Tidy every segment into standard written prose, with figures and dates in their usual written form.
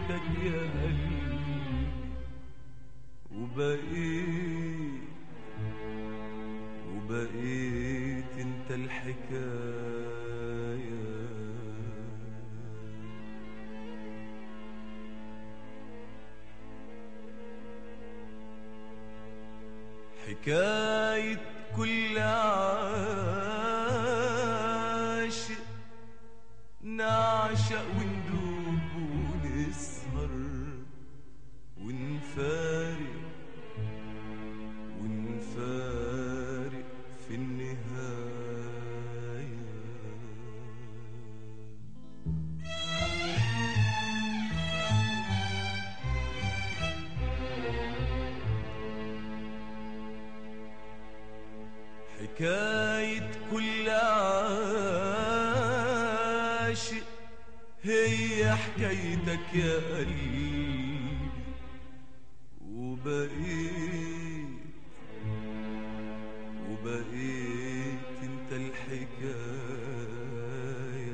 حكايتك يا قلبي وبقيت انت الحكاية. حكاية كل عاشق نعشق وندوب ونسهر ونفارق في النهاية. حكاية كل عاشق هي حكايتك يا قلبي وبقيت انت الحكاية.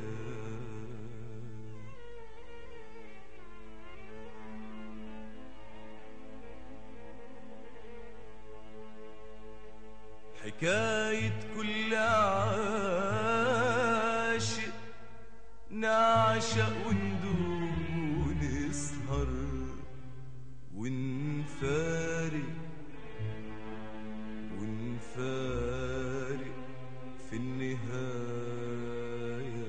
حكاية كل عاشق نعشق وندوب ونسهر ونفارق في النهاية.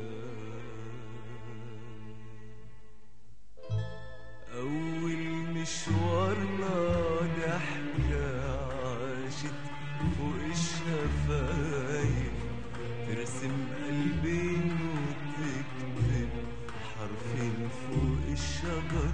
أول مشوارنا ضحكة عاشت فوق الشفايف ترسم قلبين وتكتب حرفين فوق الشجر.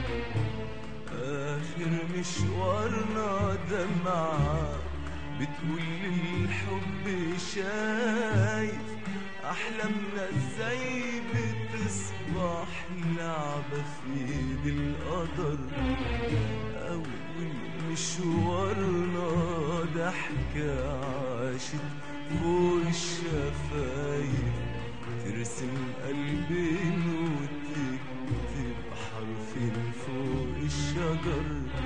آخر مشوارنا دمعة بتقول للحب شايف أحلامنا ازاي بتصبح لعبة في ايد القدر. أول مشوارنا ضحكة عاشت فوق الشفايف ترسم قلبين وتكتب حرفين فوق الشجر.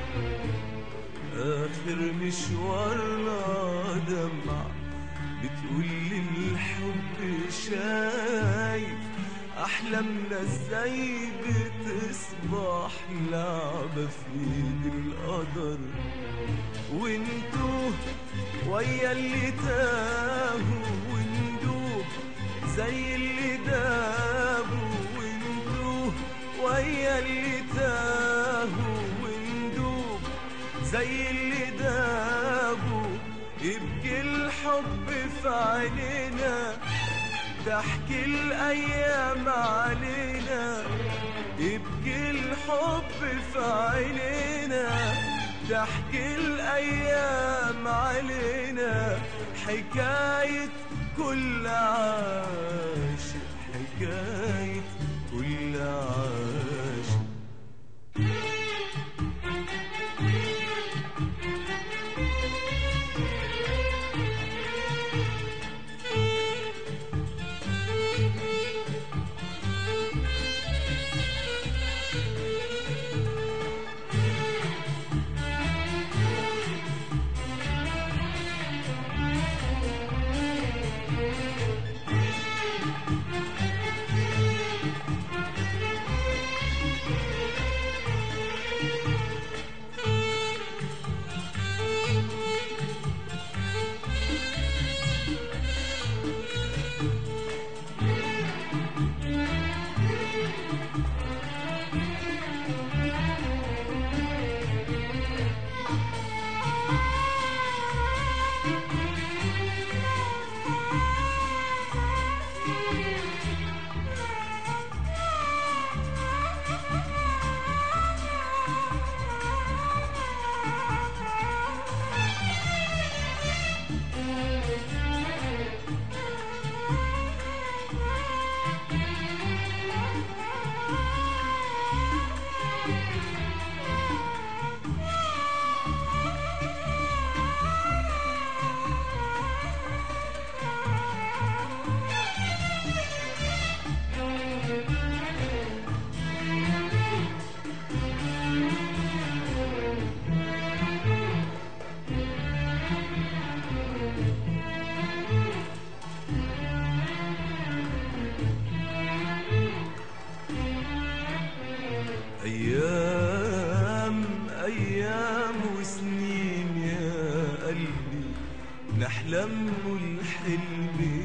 آخر مشوارنا دمع بتقول للحب شايف أحلامنا ازاي بتصبح لعبة في ايد القدر. وانتو ويا اللي تاهوا وندوب زي اللي دابوا. وانتو ويا اللي تاهوا وندوب زي اللي دابوا. يبكي الحب في عينينا تحكي الأيام علينا. يبكي الحب في عينينا تحكي الأيام علينا. حكاية كل عاشق حكاية كل عاشق.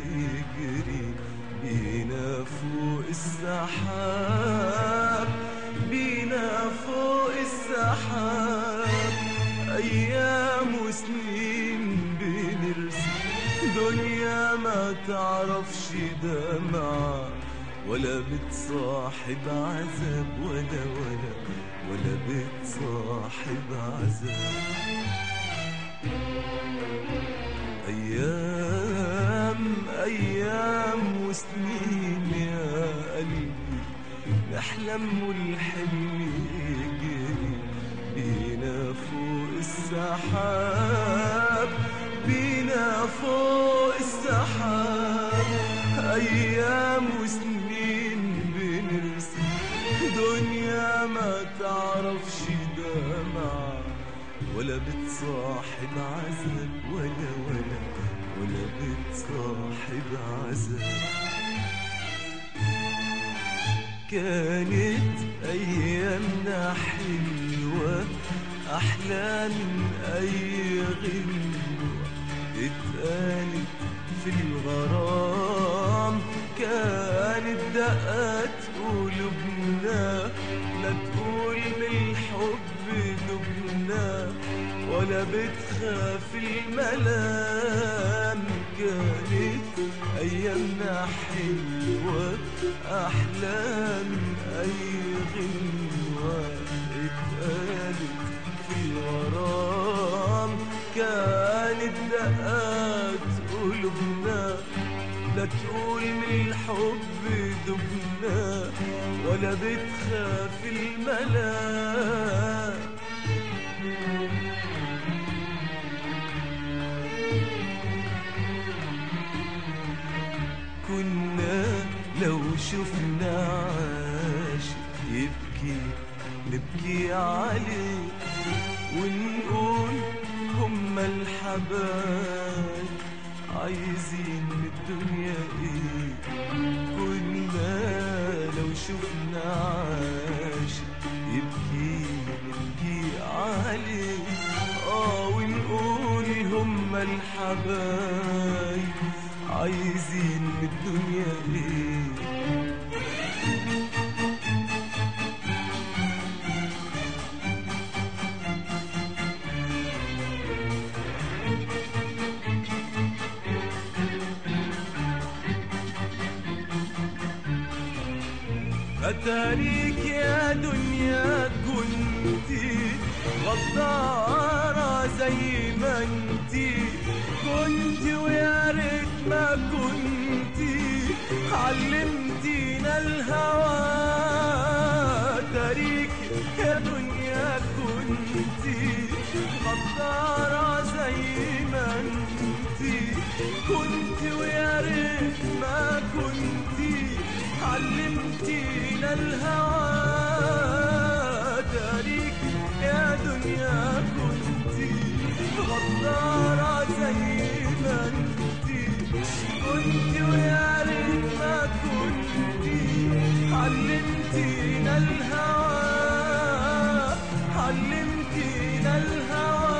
يجري بينا فوق السحاب، بينا فوق السحاب. أيام وسنين بنرسم دنيا ما تعرفش دمعة، ولا بتصاحب عذاب، ولا بتصاحب عذاب. أيام وسنين يا قلبي نحلم والحلم يجري بينا فوق السحاب، بينا فوق السحاب. أيام وسنين بنرسم دنيا ما تعرفش دمعة، ولا بتصاحب عذاب، ولا بتصاحب عذاب. كانت أيامنا حلوة أحلى من أي غنوة اتقالت في الغرام. كانت دقات قلوبنا لا تقول بالحب دبنا، ولا بتخاف الملام. كانت أيامنا حلوة أحلى من أي غنوة اتقالت في الغرام. كانت دقات قلوبنا لا تقول من الحب دبنا، ولا بتخاف الملام. كنا لو شفنا عاشق يبكي نبكي عليه، ونقول هما الحبايب عايزين من الدنيا ايه. كنا لو شفنا عاشق يبكي نبكي عليه، ونقول هما الحبايب عايزين من الدنيا ايه. أتاريك يا دنيا كنتي غدارة زي ما انتي كنتي، ويا ريت ما كنتي علمتينا الهوى. أتاريك يا دنيا كنتي غدارة زي ما انتي كنتي، ويا ريت ما كنتي علمتينا الهوى. تاريك يا دنيا كنتي غدارة زي ما انتي كنتي، ويا ريت ما كنتي علمتينا الهوى، علمتينا الهوى،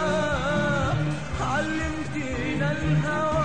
علمتينا الهوى.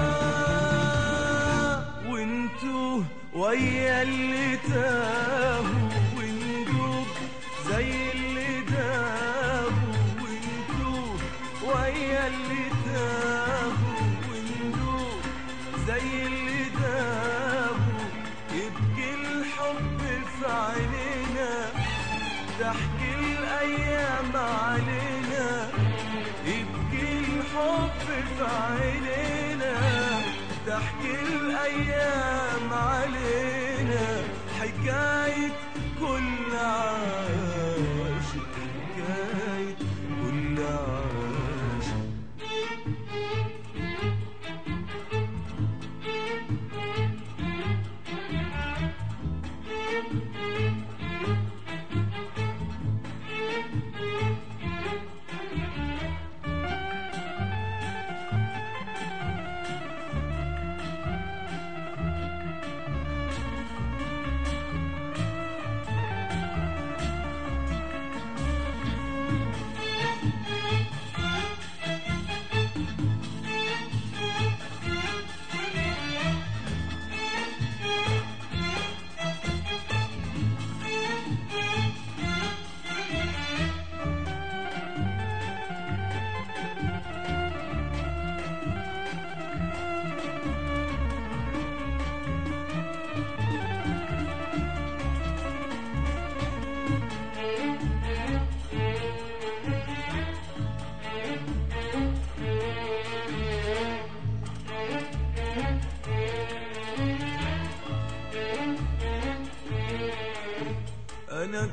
وانتو ويا اللي تاهوا وندوب زي اللي دابوا، وانتو ويا اللي تاهوا وندوب زي اللي دابوا. يبكي الحب في عينينا تحكي الأيام علينا، يبكي الحب في عينينا تحكي الأيام علينا. حكاية كل عاشق، حكاية كل عاشق.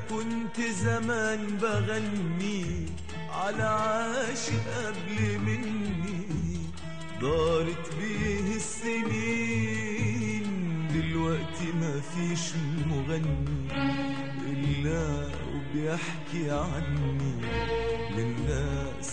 كنت زمان بغني على عاشق قبل مني، دارت بيه السنين، دلوقتي ما فيش مغني إلا وبيحكي عني للناس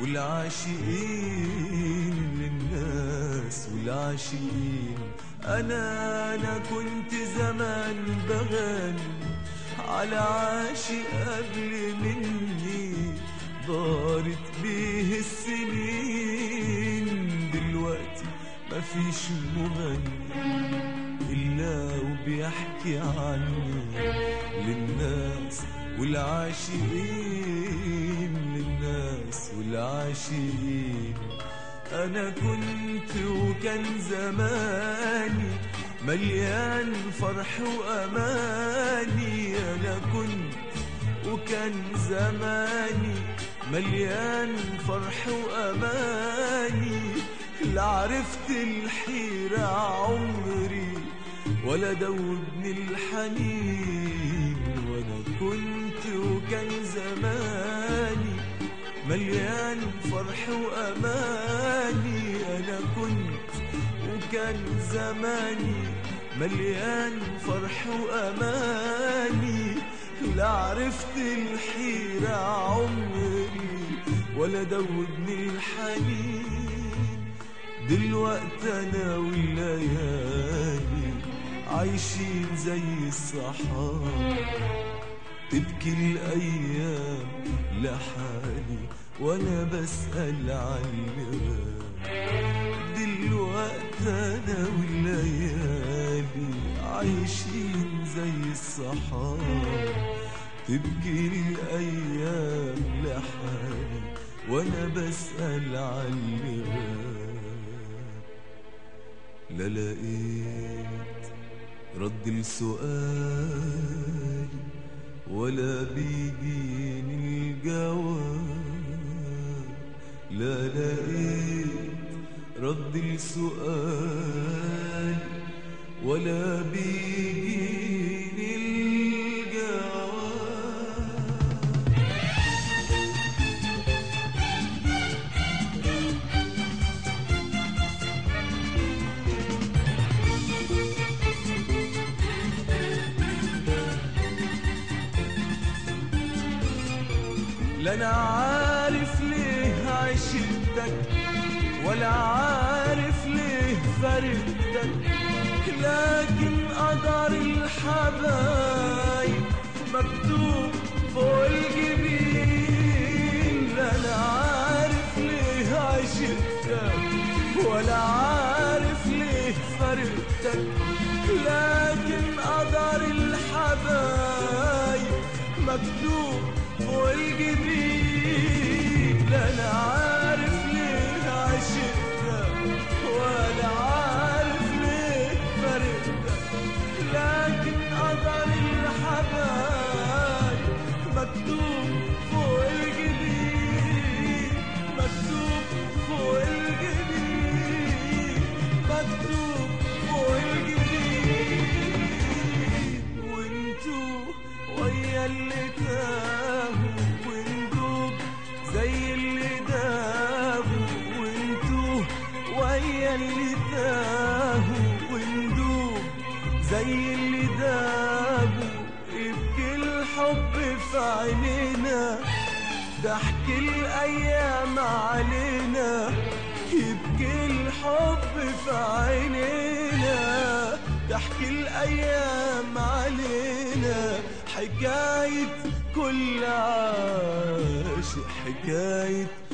والعاشقين، للناس والعاشقين. أنا كنت زمان بغني على عاشق قبل مني، دارت بيه السنين، دلوقتي مفيش مغني إلا وبيحكي عني للناس والعاشقين، للناس والعاشقين. أنا كنت وكان زماني مليان فرح وأماني، أنا كنت وكان زماني مليان فرح وأماني، لا عرفت الحيرة عمري ولا دوبني الحنين. وأنا كنت وكان زماني مليان فرح وأماني، أنا كنت وكان زماني مليان فرح وأماني، لا عرفت الحيرة عمري ولا دوبني الحنين. دلوقتي أنا والليالي عايشين زي الصحاب، تبكي الأيام لحالي وأنا بسأل عالغاب. دلوقتي أنا والليالي عايشين زي الصحاب، تبكي الأيام لحالي وأنا بسأل عالغاب. لا لقيت رد لسؤالي ولا بيجيني الجواب، لا لقيت رد لسؤالي ولا بيجيني الجواب. لا أنا عارف ليه عشقتك ولا عارف ليه فرقتك، لكن قدر الحبايب مكتوب فوق الجبين. لا أنا عارف ليه عشقتك ولا عارف ليه فرقتك، لكن قدر الحبايب مكتوب فوق الجبين. لا أنا عارف ليه عشقتك ولا عارف ليه فرقتك، لكن قدر الحبايب مكتوب فوق الجبين، مكتوب فوق الجبين، مكتوب فوق الجبين. وانتوا ويا اللي تاهوا وندوب زي اللي دابوا، وانتوا ويا اللي تاهوا وندوب زي اللي دابوا. يبكي الحب في عينينا، ضحك الأيام علينا، يبكي الحب في عينينا، ضحك الأيام علينا. حكاية كل عاشق، حكاية